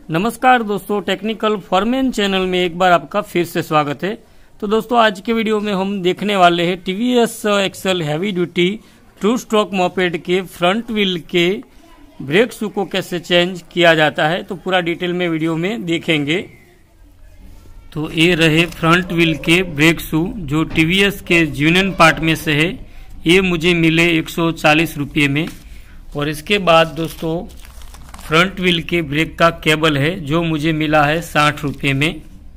नमस्कार दोस्तों, technical foreman channel में एक बार आपका फिर से स्वागत है। तो दोस्तों आज के वीडियो में हम देखने वाले हैं TVS Excel heavy duty two stroke moped के फ्रंट व्हील के ब्रेक शू को कैसे चेंज किया जाता है। तो पूरा डिटेल में वीडियो में देखेंगे। तो ये रहे फ्रंट व्हील के ब्रेक शू जो टीवीएस के यूनियन पार्ट में से है। ये मुझे मिले 140 रुपये में। और इसके बाद दोस्तों फ्रंट व्हील के ब्रेक का केबल है जो मुझे मिला है 60 रुपये में।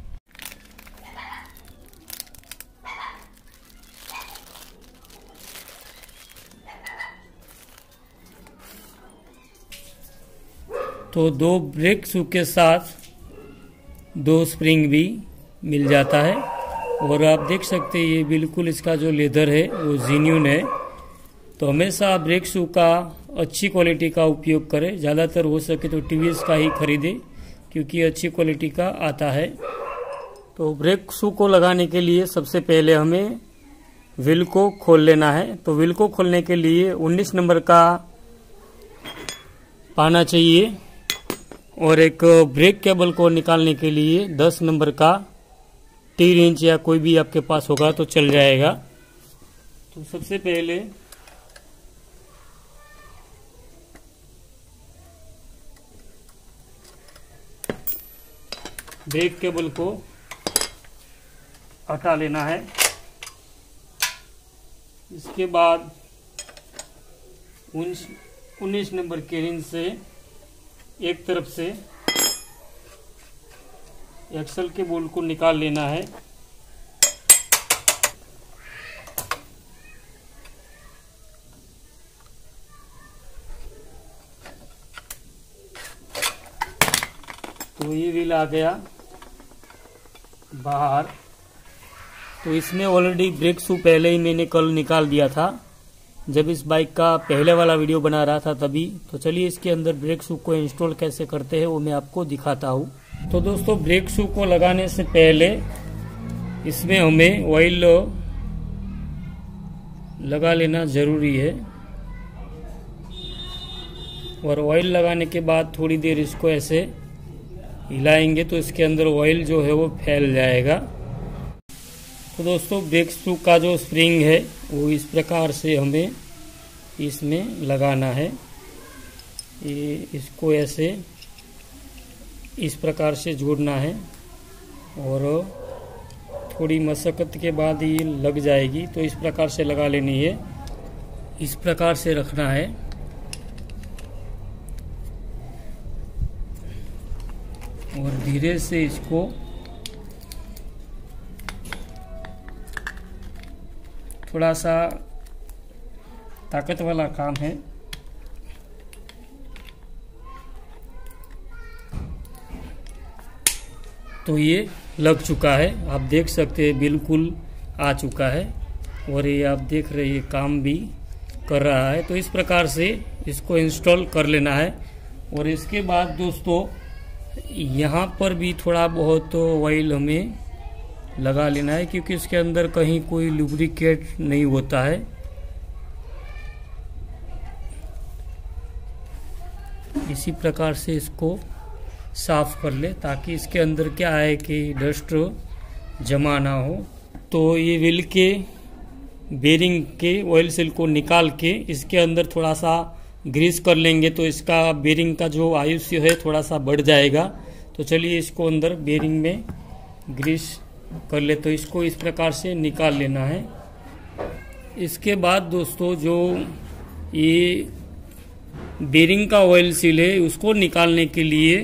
तो दो ब्रेक शू के साथ दो स्प्रिंग भी मिल जाता है। और आप देख सकते हैं ये बिल्कुल इसका जो लेदर है वो जेन्युइन है। तो हमेशा ब्रेक शू का अच्छी क्वालिटी का उपयोग करें। ज़्यादातर हो सके तो टीवीएस का ही खरीदें क्योंकि अच्छी क्वालिटी का आता है। तो ब्रेक शू को लगाने के लिए सबसे पहले हमें व्हील को खोल लेना है। तो व्हील को खोलने के लिए 19 नंबर का पाना चाहिए और एक ब्रेक केबल को निकालने के लिए 10 नंबर का टी रेंच या कोई भी आपके पास होगा तो चल जाएगा। तो सबसे पहले ब्रेक केबल को हटा लेना है। इसके बाद 19 नंबर के रिंच से एक तरफ से एक्सल के बोल्ट को निकाल लेना है। तो ये व्हील आ गया बाहर। तो इसमें ऑलरेडी ब्रेक शू पहले ही मैंने कल निकाल दिया था जब इस बाइक का पहले वाला वीडियो बना रहा था तभी। तो चलिए इसके अंदर ब्रेक शू को इंस्टॉल कैसे करते हैं वो मैं आपको दिखाता हूँ। तो दोस्तों ब्रेक शू को लगाने से पहले इसमें हमें ऑयल लगा लेना जरूरी है। और ऑयल लगाने के बाद थोड़ी देर इसको ऐसे हिलाएंगे तो इसके अंदर ऑयल जो है वो फैल जाएगा। तो दोस्तों ब्रेक शू का जो स्प्रिंग है वो इस प्रकार से हमें इसमें लगाना है। ये इसको ऐसे इस प्रकार से जोड़ना है और थोड़ी मशक्कत के बाद ये लग जाएगी। तो इस प्रकार से लगा लेनी है, इस प्रकार से रखना है। और धीरे से इसको थोड़ा सा ताकत वाला काम है। तो ये लग चुका है, आप देख सकते हैं बिल्कुल आ चुका है। और ये आप देख रहे हैं काम भी कर रहा है। तो इस प्रकार से इसको इंस्टॉल कर लेना है। और इसके बाद दोस्तों यहाँ पर भी थोड़ा बहुत ऑयल हमें लगा लेना है क्योंकि इसके अंदर कहीं कोई लुब्रिकेट नहीं होता है। इसी प्रकार से इसको साफ कर ले ताकि इसके अंदर क्या है कि डस्ट जमा ना हो। तो ये व्हील के बेरिंग के ऑयल सेल को निकाल के इसके अंदर थोड़ा सा ग्रीस कर लेंगे तो इसका बेरिंग का जो आयुष्य है थोड़ा सा बढ़ जाएगा। तो चलिए इसको अंदर बेरिंग में ग्रीस कर ले। तो इसको इस प्रकार से निकाल लेना है। इसके बाद दोस्तों जो ये बेरिंग का ऑयल सील है उसको निकालने के लिए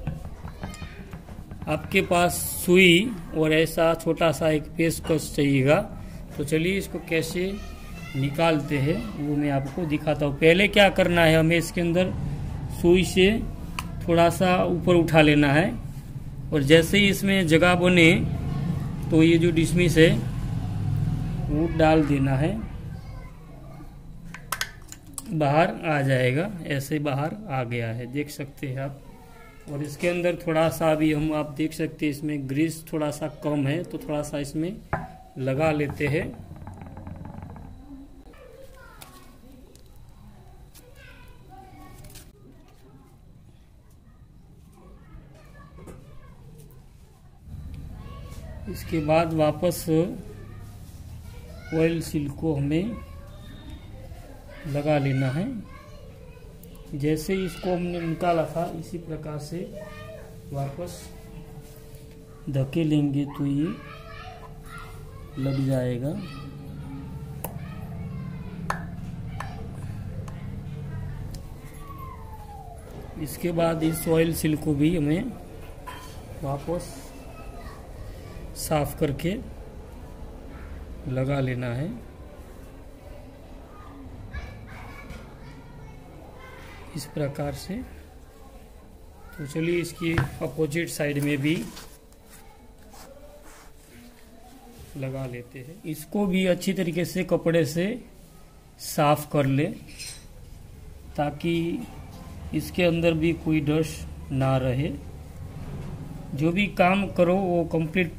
आपके पास सुई और ऐसा छोटा सा एक पेचकस चाहिएगा। तो चलिए इसको कैसे निकालते हैं वो मैं आपको दिखाता हूँ। पहले क्या करना है, हमें इसके अंदर सुई से थोड़ा सा ऊपर उठा लेना है। और जैसे ही इसमें जगह बने तो ये जो डिसमिस है वो डाल देना है, बाहर आ जाएगा। ऐसे बाहर आ गया है, देख सकते हैं आप। और इसके अंदर थोड़ा सा भी हम आप देख सकते हैं इसमें ग्रीस थोड़ा सा कम है तो थोड़ा सा इसमें लगा लेते हैं। इसके बाद वापस ऑयल सील को हमें लगा लेना है। जैसे इसको हमने निकाला था इसी प्रकार से वापस धके लेंगे तो ये लग जाएगा। इसके बाद इस ऑयल सील को भी हमें वापस साफ करके लगा लेना है। इस प्रकार से। तो चलिए इसकी अपोजिट साइड में भी लगा लेते हैं। इसको भी अच्छी तरीके से कपड़े से साफ कर ले ताकि इसके अंदर भी कोई डस्ट ना रहे। जो भी काम करो वो कंप्लीट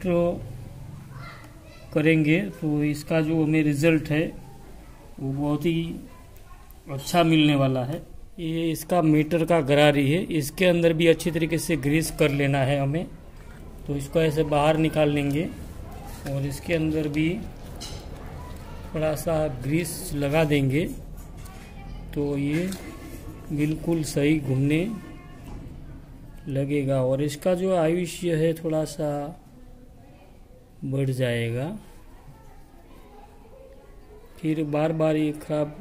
करेंगे तो इसका जो हमें रिजल्ट है वो बहुत ही अच्छा मिलने वाला है। ये इसका मीटर का गरारी है, इसके अंदर भी अच्छी तरीके से ग्रीस कर लेना है हमें। तो इसको ऐसे बाहर निकाल लेंगे और इसके अंदर भी थोड़ा सा ग्रीस लगा देंगे तो ये बिल्कुल सही घूमने लगेगा और इसका जो आयुष्य है थोड़ा सा बढ़ जाएगा। फिर बार बार ये खराब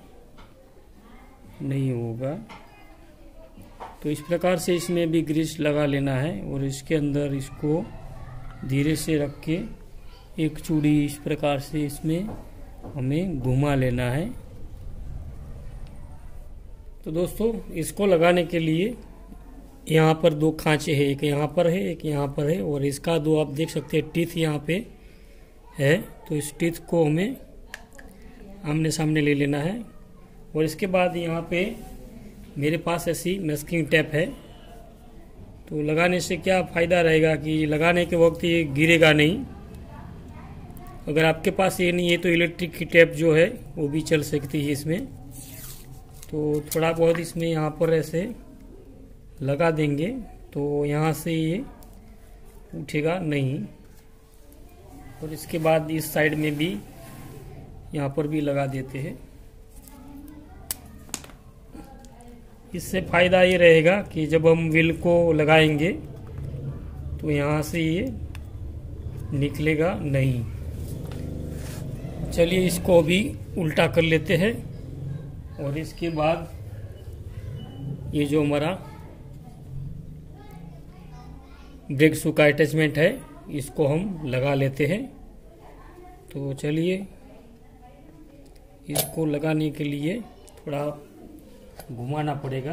नहीं होगा। तो इस प्रकार से इसमें भी ग्रीस लगा लेना है और इसके अंदर इसको धीरे से रख के एक चूड़ी इस प्रकार से इसमें हमें घुमा लेना है। तो दोस्तों इसको लगाने के लिए यहाँ पर दो खांचे हैं, एक यहाँ पर है एक यहाँ पर है और इसका दो आप देख सकते हैं टीथ यहाँ पे है। तो इस टीथ को हमें आमने सामने ले लेना है और इसके बाद यहाँ पे मेरे पास ऐसी मैस्किंग टेप है। तो लगाने से क्या फ़ायदा रहेगा कि लगाने के वक्त ये गिरेगा नहीं। अगर आपके पास ये नहीं है तो इलेक्ट्रिक की टेप जो है वो भी चल सकती है इसमें। तो थोड़ा बहुत इसमें यहाँ पर ऐसे लगा देंगे तो यहाँ से ये उठेगा नहीं। और इसके बाद इस साइड में भी यहाँ पर भी लगा देते हैं। इससे फ़ायदा ये रहेगा कि जब हम व्हील को लगाएंगे तो यहाँ से ये निकलेगा नहीं। चलिए इसको अभी उल्टा कर लेते हैं और इसके बाद ये जो हमारा ब्रेक शू का अटैचमेंट है इसको हम लगा लेते हैं। तो चलिए इसको लगाने के लिए थोड़ा घुमाना पड़ेगा।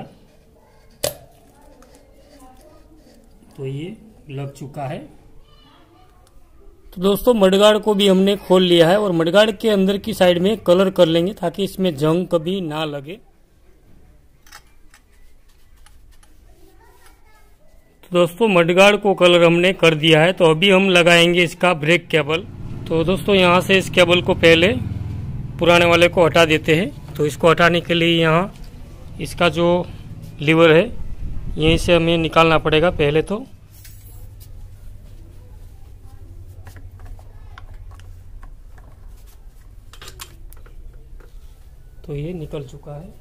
तो ये लग चुका है। तो दोस्तों मडगार्ड को भी हमने खोल लिया है और मडगार्ड के अंदर की साइड में कलर कर लेंगे ताकि इसमें जंग कभी ना लगे। तो दोस्तों मडगार्ड को कलर हमने कर दिया है। तो अभी हम लगाएंगे इसका ब्रेक केबल। तो दोस्तों यहाँ से इस केबल को पहले पुराने वाले को हटा देते हैं। तो इसको हटाने के लिए यहाँ इसका जो लीवर है यहीं से हमें निकालना पड़ेगा पहले। तो ये निकल चुका है।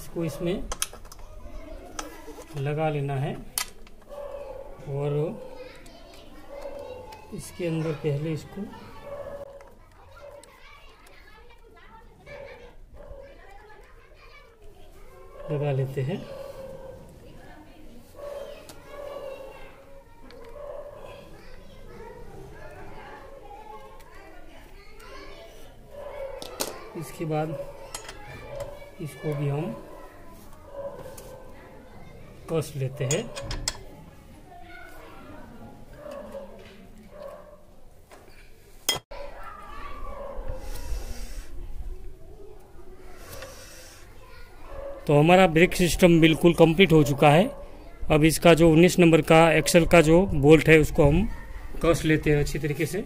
इसको इसमें लगा लेना है और इसके अंदर पहले इसको लगा लेते हैं। इसके बाद इसको भी हम कस लेते हैं। तो हमारा ब्रेक सिस्टम बिल्कुल कंप्लीट हो चुका है। अब इसका जो 19 नंबर का एक्सल का जो बोल्ट है उसको हम कस लेते हैं अच्छी तरीके से।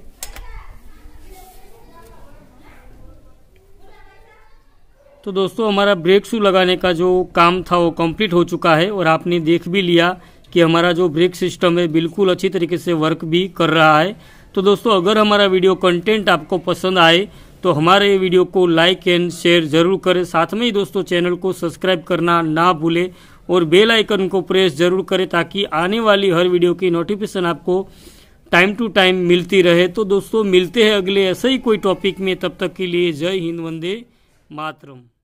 तो दोस्तों हमारा ब्रेक शू लगाने का जो काम था वो कंप्लीट हो चुका है और आपने देख भी लिया कि हमारा जो ब्रेक सिस्टम है बिल्कुल अच्छी तरीके से वर्क भी कर रहा है। तो दोस्तों अगर हमारा वीडियो कंटेंट आपको पसंद आए तो हमारे वीडियो को लाइक एंड शेयर जरूर करें। साथ में ही दोस्तों चैनल को सब्सक्राइब करना ना भूलें और बेल आइकन को प्रेस जरूर करें ताकि आने वाली हर वीडियो की नोटिफिकेशन आपको टाइम टू टाइम मिलती रहे। तो दोस्तों मिलते हैं अगले ऐसे ही कोई टॉपिक में, तब तक के लिए जय हिंद, वंदे मातरम।